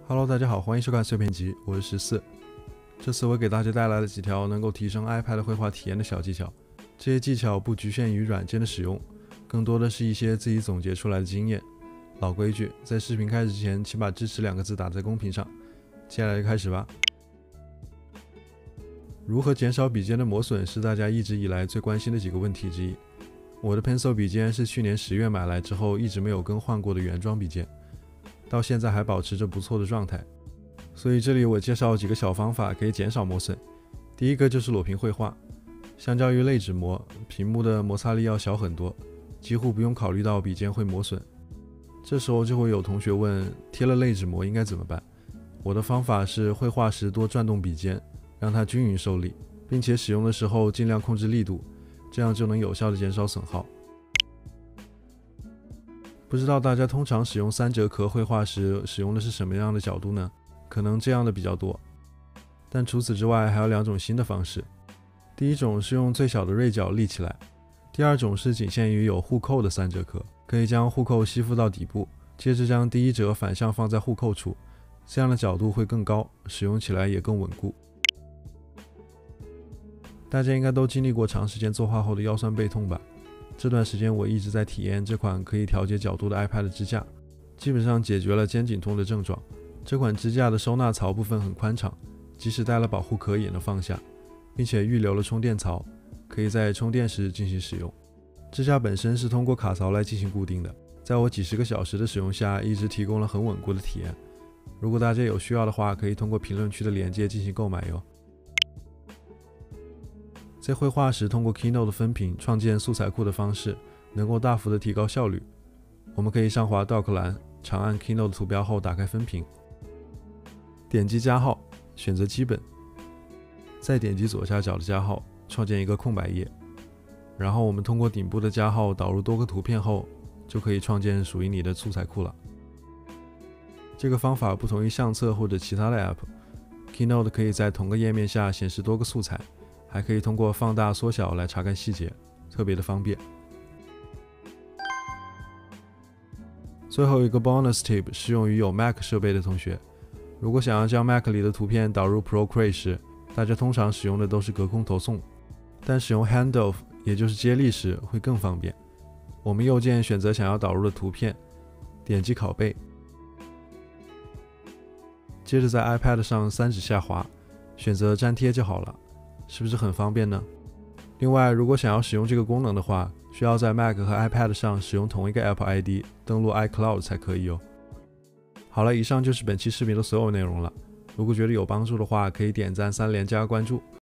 Hello， 大家好，欢迎收看碎片集，我是14。这次我给大家带来了几条能够提升 iPad 绘画体验的小技巧。这些技巧不局限于软件的使用，更多的是一些自己总结出来的经验。老规矩，在视频开始之前，请把支持2个字打在公屏上。接下来就开始吧。如何减少笔尖的磨损是大家一直以来最关心的几个问题之一。我的 Pencil 笔尖是去年10月买来之后一直没有更换过的原装笔尖，到现在还保持着不错的状态。所以这里我介绍几个小方法可以减少磨损。第一个就是裸屏绘画，相较于类纸膜，屏幕的摩擦力要小很多，几乎不用考虑到笔尖会磨损。这时候就会有同学问，贴了类纸膜应该怎么办？我的方法是绘画时多转动笔尖，让它均匀受力，并且使用的时候尽量控制力度，这样就能有效地减少损耗。不知道大家通常使用3折壳绘画时使用的是什么样的角度呢？可能这样的比较多，但除此之外还有2种新的方式。第一种是用最小的锐角立起来，第二种是仅限于有护扣的3折壳，可以将护扣吸附到底部，接着将第一折反向放在护扣处，这样的角度会更高，使用起来也更稳固。大家应该都经历过长时间作画后的腰酸背痛吧？这段时间我一直在体验这款可以调节角度的 iPad 支架，基本上解决了肩颈痛的症状。这款支架的收纳槽部分很宽敞，即使带了保护壳也能放下，并且预留了充电槽，可以在充电时进行使用。支架本身是通过卡槽来进行固定的，在我几十个小时的使用下，一直提供了很稳固的体验。如果大家有需要的话，可以通过评论区的链接进行购买哟。在绘画时，通过 Keynote 分屏创建素材库的方式，能够大幅的提高效率。我们可以上滑 Dock 栏，长按 Keynote 图标后打开分屏，点击加号，选择基本，再点击左下角的加号，创建一个空白页。然后我们通过顶部的加号导入多个图片后，就可以创建属于你的素材库了。这个方法不同于相册或者其他的 App，Keynote 可以在同个页面下显示多个素材，还可以通过放大缩小来查看细节，特别的方便。最后一个 bonus tip 适用于有 Mac 设备的同学，如果想要将 Mac 里的图片导入 Procreate 时，大家通常使用的都是隔空投送，但使用 Handoff 也就是接力时会更方便。我们右键选择想要导入的图片，点击拷贝，接着在 iPad 上3指下滑，选择粘贴就好了，是不是很方便呢？另外，如果想要使用这个功能的话，需要在 Mac 和 iPad 上使用同一个 App ID 登录 iCloud 才可以哦。好了，以上就是本期视频的所有内容了。如果觉得有帮助的话，可以点赞、3连加关注，